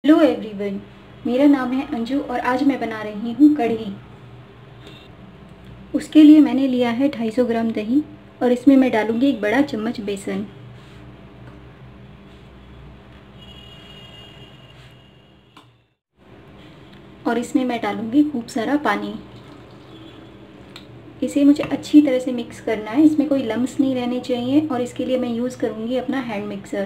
Hello everyone, मेरा नाम है अंजू और आज मैं बना रही हूँ कढ़ी। उसके लिए मैंने लिया है 250 ग्राम दही और इसमें मैं डालूँगी 1 बड़ा चम्मच बेसन। और इसमें मैं डालूँगी खूब सारा पानी। इसे मुझे अच्छी तरह से मिक्स करना है, इसमें कोई लम्स नहीं रहने चाहिए और इसके लिए मैं यूज़ करूँगी अपना हैंड मिक्सर।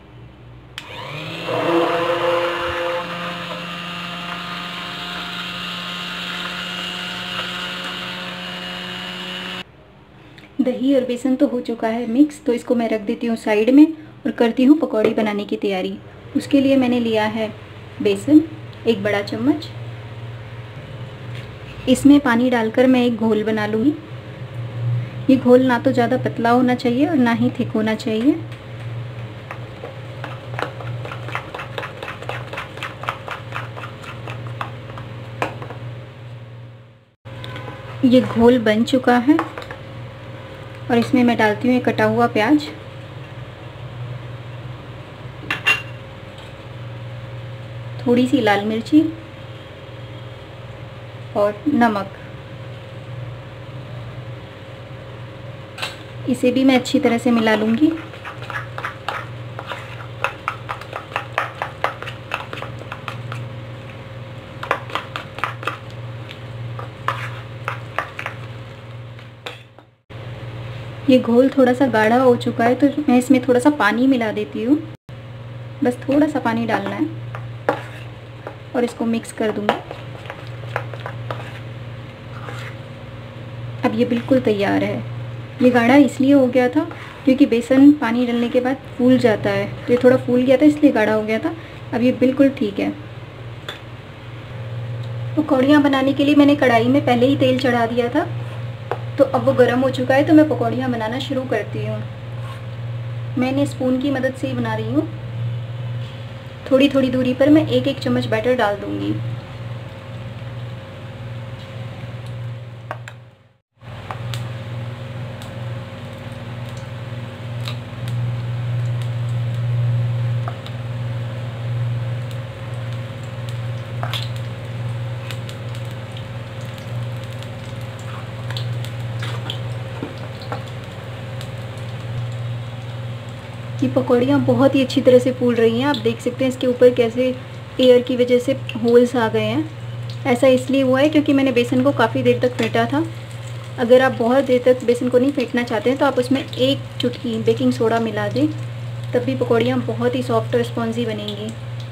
दही और बेसन तो हो चुका है मिक्स, तो इसको मैं रख देती हूँ साइड में और करती हूँ पकौड़ी बनाने की तैयारी। उसके लिए मैंने लिया है बेसन 1 बड़ा चम्मच। इसमें पानी डालकर मैं एक घोल बना लूँगी। ये घोल ना तो ज़्यादा पतला होना चाहिए और ना ही थिक होना चाहिए। ये घोल बन चुका है और इसमें मैं डालती हूँ एक कटा हुआ प्याज, थोड़ी सी लाल मिर्ची और नमक। इसे भी मैं अच्छी तरह से मिला लूँगी। ये घोल थोड़ा सा गाढ़ा हो चुका है तो मैं इसमें थोड़ा सा पानी मिला देती हूँ। बस थोड़ा सा पानी डालना है और इसको मिक्स कर दूँगी। अब ये बिल्कुल तैयार है। ये गाढ़ा इसलिए हो गया था क्योंकि बेसन पानी डालने के बाद फूल जाता है, तो ये थोड़ा फूल गया था इसलिए गाढ़ा हो गया था। अब ये बिल्कुल ठीक है। पकौड़ियाँ बनाने के लिए मैंने कढ़ाई में पहले ही तेल चढ़ा दिया था, तो अब वो गर्म हो चुका है, तो मैं पकौड़ियाँ बनाना शुरू करती हूँ। मैंने स्पून की मदद से ही बना रही हूँ। थोड़ी थोड़ी दूरी पर मैं 1-1 चम्मच बैटर डाल दूँगी। ये पकौड़ियाँ बहुत ही अच्छी तरह से फूल रही हैं। आप देख सकते हैं इसके ऊपर कैसे एयर की वजह से होल्स आ गए हैं। ऐसा इसलिए हुआ है क्योंकि मैंने बेसन को काफ़ी देर तक फेंटा था। अगर आप बहुत देर तक बेसन को नहीं फेंटना चाहते हैं तो आप उसमें 1 चुटकी बेकिंग सोडा मिला दें, तब भी पकौड़ियाँ बहुत ही सॉफ्ट और स्पॉन्जी बनेंगी।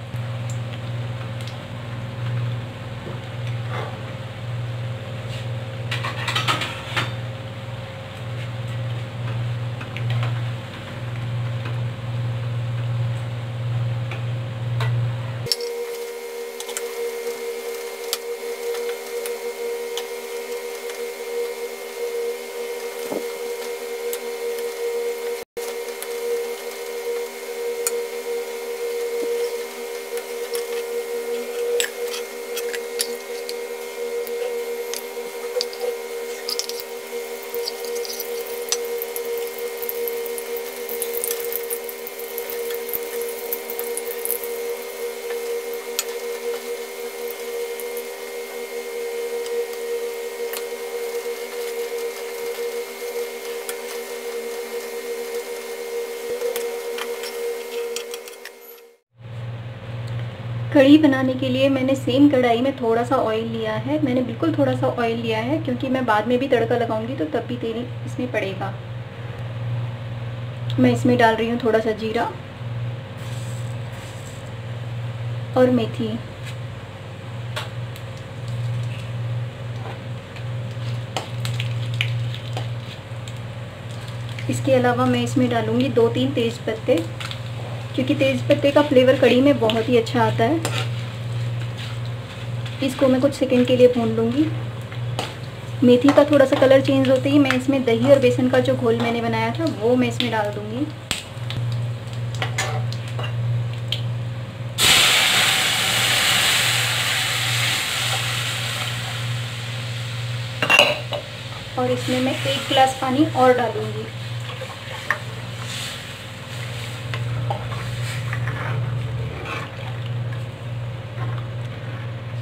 कढ़ी बनाने के लिए मैंने सेम कढ़ाई में थोड़ा सा ऑयल लिया है। मैंने बिल्कुल थोड़ा सा ऑयल लिया है क्योंकि मैं बाद में भी तड़का लगाऊंगी तो तब भी तेल इसमें पड़ेगा। मैं इसमें डाल रही हूँ थोड़ा सा जीरा और मेथी। इसके अलावा मैं इसमें डालूँगी 2-3 तेज पत्ते, क्योंकि तेज पत्ते का फ्लेवर कढ़ी में बहुत ही अच्छा आता है। इसको मैं कुछ सेकंड के लिए भून लूँगी। मेथी का थोड़ा सा कलर चेंज होते ही मैं इसमें दही और बेसन का जो घोल मैंने बनाया था वो मैं इसमें डाल दूँगी। और इसमें मैं 1 गिलास पानी और डालूँगी।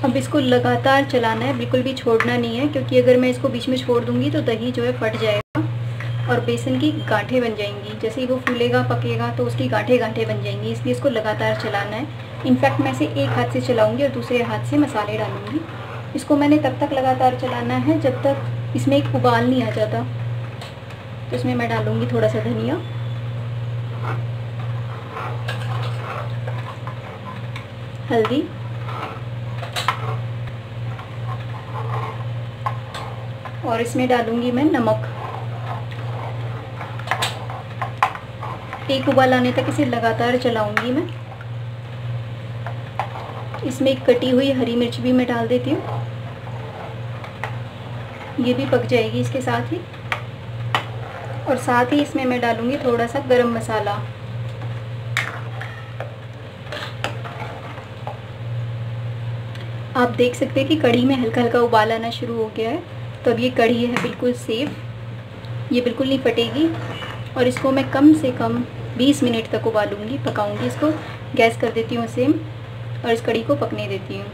अब इसको लगातार चलाना है, बिल्कुल भी छोड़ना नहीं है, क्योंकि अगर मैं इसको बीच में छोड़ दूँगी तो दही जो है फट जाएगा और बेसन की गांठें बन जाएंगी। जैसे ही वो फूलेगा पकेगा तो उसकी गांठें गांठें बन जाएंगी, इसलिए इसको लगातार चलाना है। इनफैक्ट मैं इसे एक हाथ से चलाऊँगी और दूसरे हाथ से मसाले डालूँगी। इसको मैंने तब तक लगातार चलाना है जब तक इसमें एक उबाल नहीं आ जाता। तो इसमें मैं डालूँगी थोड़ा सा धनिया, हल्दी, और इसमें डालूँगी मैं नमक। एक उबाल आने तक इसे लगातार चलाऊँगी मैं। इसमें एक कटी हुई हरी मिर्च भी मैं डाल देती हूँ, ये भी पक जाएगी इसके साथ ही। और साथ ही इसमें मैं डालूँगी थोड़ा सा गरम मसाला। आप देख सकते हैं कि कढ़ी में हल्का हल्का उबाल आना शुरू हो गया है। तो अब ये कढ़ी है बिल्कुल सेफ, ये बिल्कुल नहीं फटेगी। और इसको मैं कम से कम 20 मिनट तक उबालूँगी, पकाऊँगी इसको। गैस कर देती हूँ सेम और इस कढ़ी को पकने देती हूँ।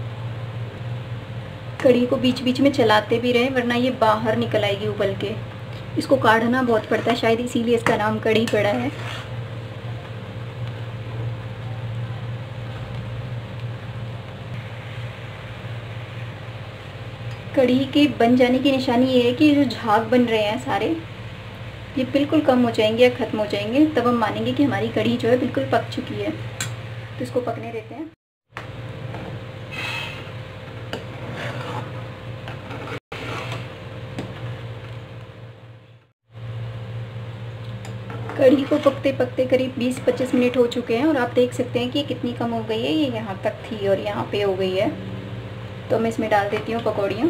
कढ़ी को बीच बीच में चलाते भी रहें, वरना ये बाहर निकल आएगी उबल के। इसको काढ़ना बहुत पड़ता है, शायद इसीलिए इसका नाम कढ़ी पड़ा है। कढ़ी के बन जाने की निशानी ये है कि जो झाग बन रहे हैं सारे, ये बिल्कुल कम हो जाएंगे या ख़त्म हो जाएंगे, तब हम मानेंगे कि हमारी कढ़ी जो है बिल्कुल पक चुकी है। तो इसको पकने देते हैं। कढ़ी को पकते पकते करीब 20-25 मिनट हो चुके हैं और आप देख सकते हैं कि कितनी कम हो गई है। ये यहाँ तक थी और यहाँ पे हो गई है। तो मैं इसमें डाल देती हूँ पकौड़ियाँ।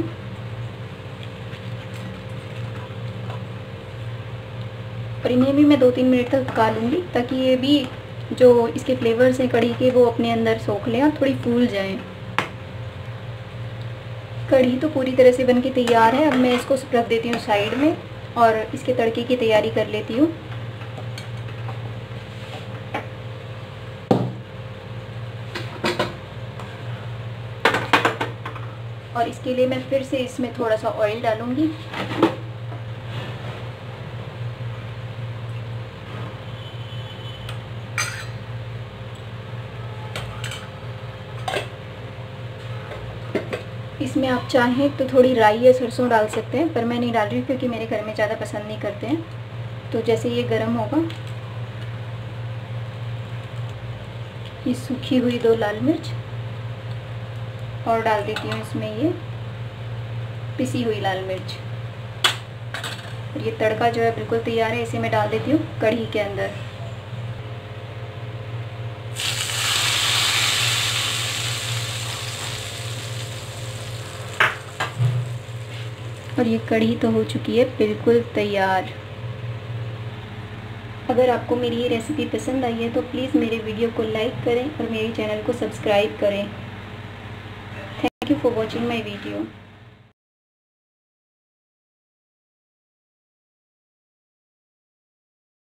और इन्हें भी मैं 2-3 मिनट तक पका लूँगी, ताकि ये भी जो इसके फ्लेवर्स हैं कढ़ी के वो अपने अंदर सोख लें और थोड़ी फूल जाएं। कढ़ी तो पूरी तरह से बन के तैयार है। अब मैं इसको रख देती हूँ साइड में और इसके तड़के की तैयारी कर लेती हूँ। और इसके लिए मैं फिर से इसमें थोड़ा सा ऑयल डालूँगी। इसमें आप चाहें तो थोड़ी राई या सरसों डाल सकते हैं, पर मैं नहीं डाल रही क्योंकि मेरे घर में ज़्यादा पसंद नहीं करते हैं। तो जैसे ये गर्म होगा, ये सूखी हुई 2 लाल मिर्च और डाल देती हूँ इसमें ये पिसी हुई लाल मिर्च। और ये तड़का जो है बिल्कुल तैयार है। इसे मैं डाल देती हूँ कढ़ी के अंदर। और ये कढ़ी तो हो चुकी है बिल्कुल तैयार। अगर आपको मेरी ये रेसिपी पसंद आई है तो प्लीज़ मेरे वीडियो को लाइक करें और मेरे चैनल को सब्सक्राइब करें। Thank you for watching my video.